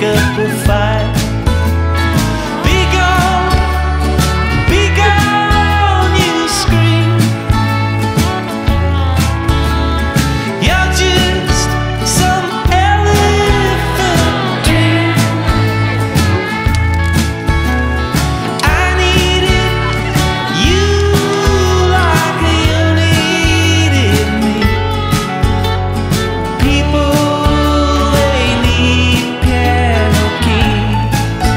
pick up a fight. Be gone, you scream. You're just some elephant dream. I needed you like you needed me. People, they need piano keys.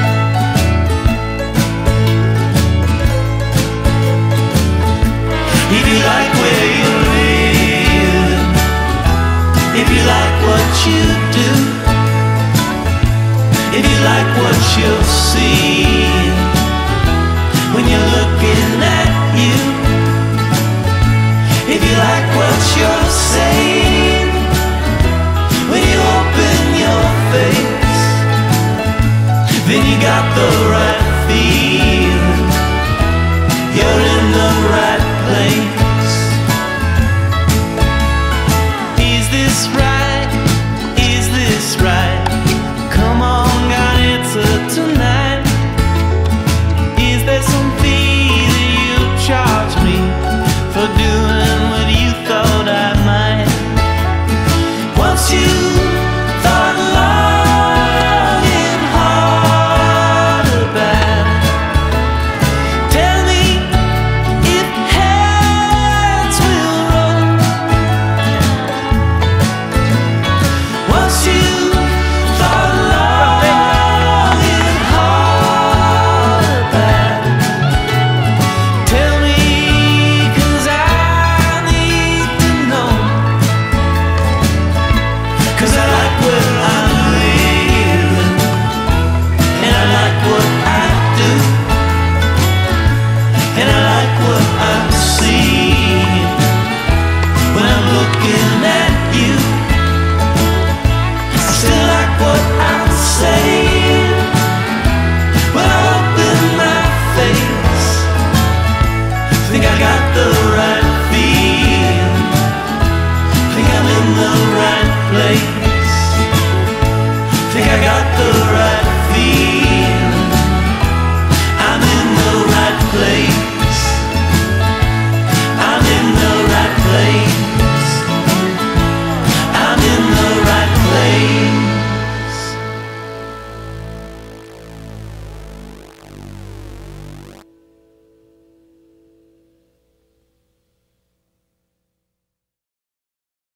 If you like where you live, if you like what you do, if you like what you'll see when you're looking at you, if you like what you're saying when you open your face, then you got the right feeling. You're in the right place.